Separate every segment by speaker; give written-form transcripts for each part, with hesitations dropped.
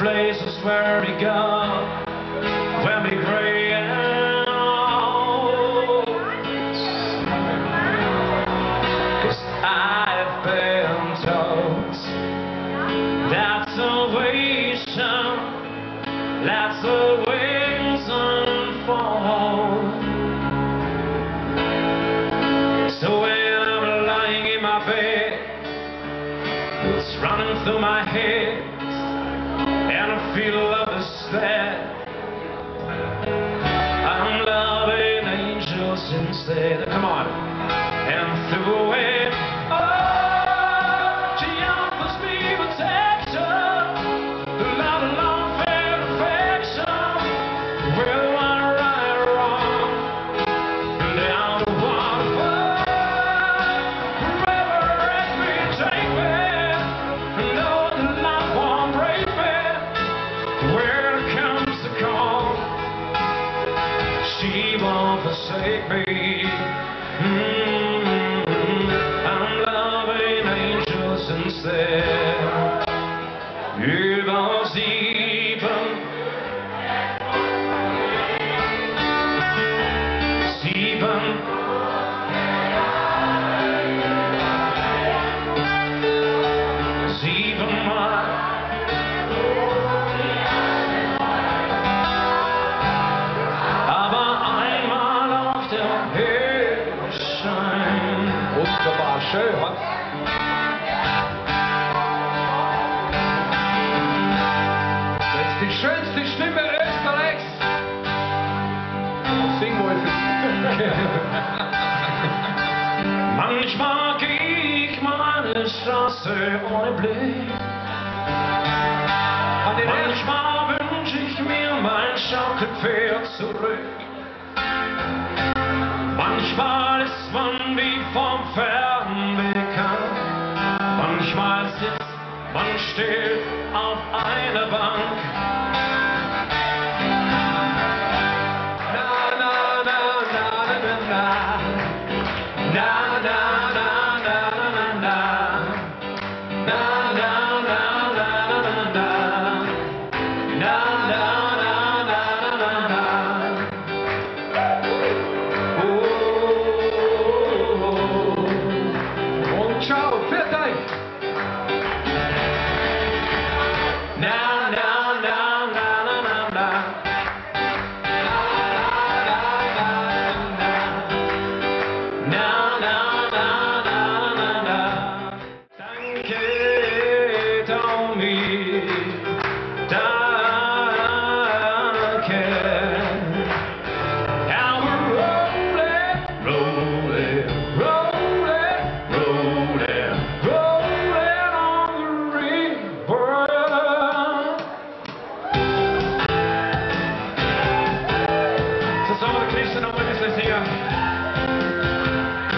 Speaker 1: places where we go when we gray and old. 'Cause I've been told that's the salvation, that's the wings unfold. So when I'm lying in my bed, it's running through my head, and I feel love is there. I'm loving angels instead. Come on. And through it, oh, she offers me protection, love, love, and affection. Whether I'm right or wrong, down the waterfall, wherever it may take me, know that life won't break me. Where comes the call, she won't forsake me. I'm loving angels instead. Über sieben, siebenmal. Aber einmal auf der Höhe scheint.
Speaker 2: Wunderbar, schön, Hans. Jetzt die schönste Stimme Österreichs. Sing wohl für
Speaker 1: Manchmal geh ich meine Straße ohne Blick. Manchmal wünsch ich mir mein Schaukelpferd zurück. Manchmal ist man wie vom Fern bekannt. Manchmal sitzt man still auf einer Bank. Na, na, na, na, na, na, na, na, na, na, na, na, na, na, na, na, na, na, na. Na, na, na, na, na, na. Oh,
Speaker 2: und ciao, pfiat euch.
Speaker 1: na, na, na, na, na, na, na. Na, na, na, na, na, na. Danke, Tommy. Danke. Now we're rolling, rolling, rolling, rolling, rolling on the river. So some of the Christian witnesses here.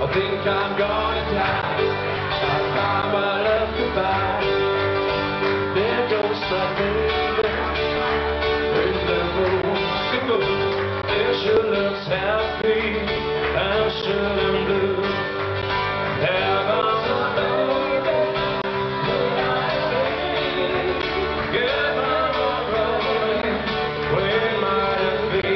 Speaker 1: I think I'm gonna die. I find my love goodbye. There goes my baby in the moon. There she looks happy and she blue. Heaven's a baby, give her a rolling. Where might it be?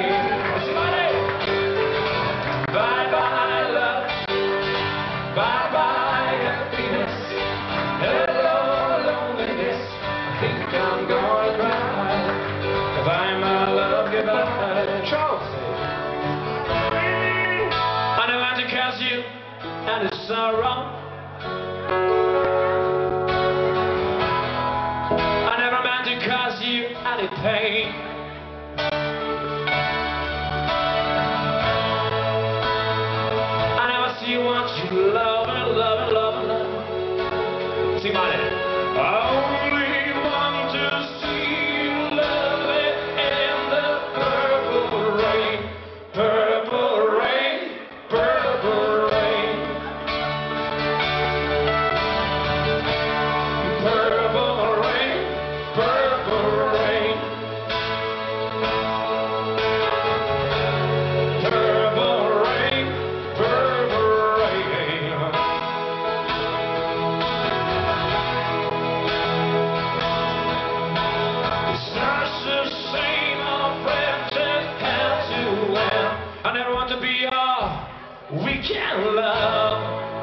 Speaker 1: Bye bye love, bye bye happiness, hello loneliness. I think I'm gonna cry. Bye my love, goodbye. Charles. I know how to curse you, and it's not wrong. I never meant to cause you any pain. I never see you want you love and love and love and love. Sing my name. I only want to see you love it in the purple rain, purple rain, purple rain, purple rain, purple rain, purple rain, purple rain. It's not the same old friendship had to end. I never want to be your weekend love.